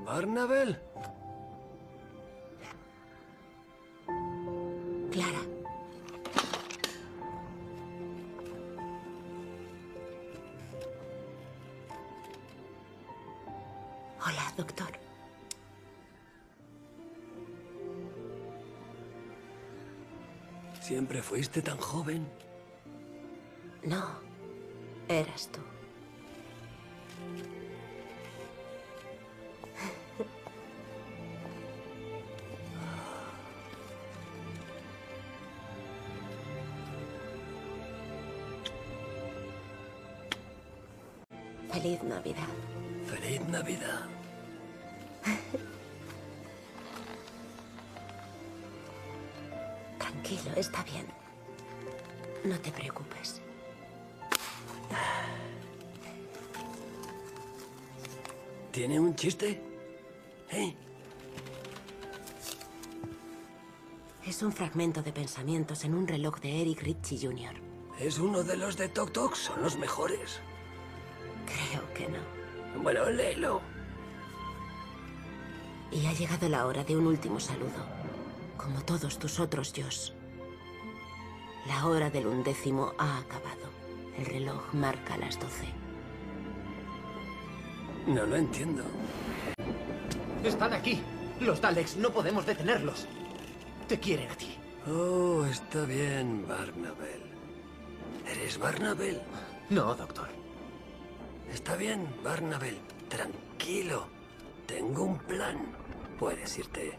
¿Barnabel? Clara. Hola, doctor. ¿Siempre fuiste tan joven? No, eras tú. Feliz Navidad. ¡Feliz Navidad! Tranquilo, está bien. No te preocupes. ¿Tiene un chiste? ¿Eh? Es un fragmento de pensamientos en un reloj de Eric Ritchie Jr. ¿Es uno de los de Tok Tok? Son los mejores. Creo que no. Bueno, léelo. Y ha llegado la hora de un último saludo. Como todos tus otros yos. La hora del 11º ha acabado. El reloj marca las 12. No lo entiendo. Están aquí. Los Daleks, no podemos detenerlos. Te quieren a ti. Oh, está bien, Barnabel. ¿Eres Barnabel? No, doctor. Está bien, Barnabel. Tranquilo. Tengo un plan. Puedes irte.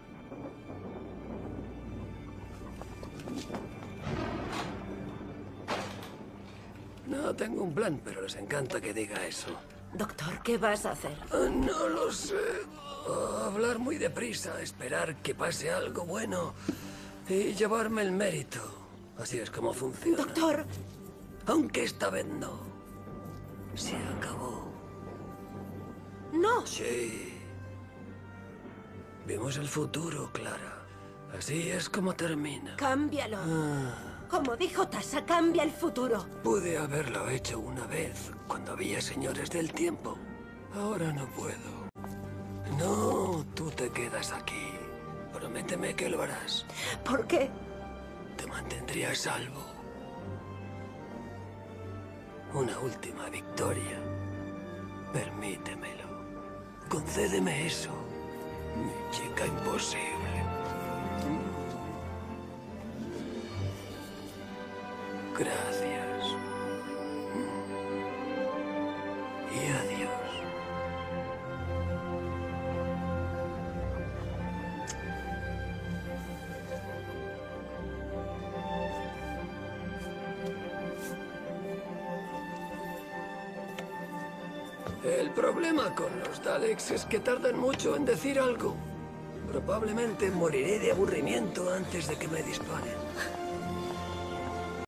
No tengo un plan, pero les encanta que diga eso. Doctor, ¿qué vas a hacer? No lo sé. Hablar muy deprisa, esperar que pase algo bueno y llevarme el mérito. Así es como funciona. Doctor. Aunque esta vez no. Se acabó. No. Sí. Vimos el futuro, Clara. Así es como termina. Cámbialo. Como dijo Tasa, cambia el futuro. Pude haberlo hecho una vez, cuando había señores del tiempo. Ahora no puedo. No, tú te quedas aquí. Prométeme que lo harás. ¿Por qué? Te mantendré a salvo. Una última victoria. Permítemelo. Concédeme eso, mi chica imposible. Gracias. Y adiós. El problema con los Daleks es que tardan mucho en decir algo. Probablemente moriré de aburrimiento antes de que me disparen.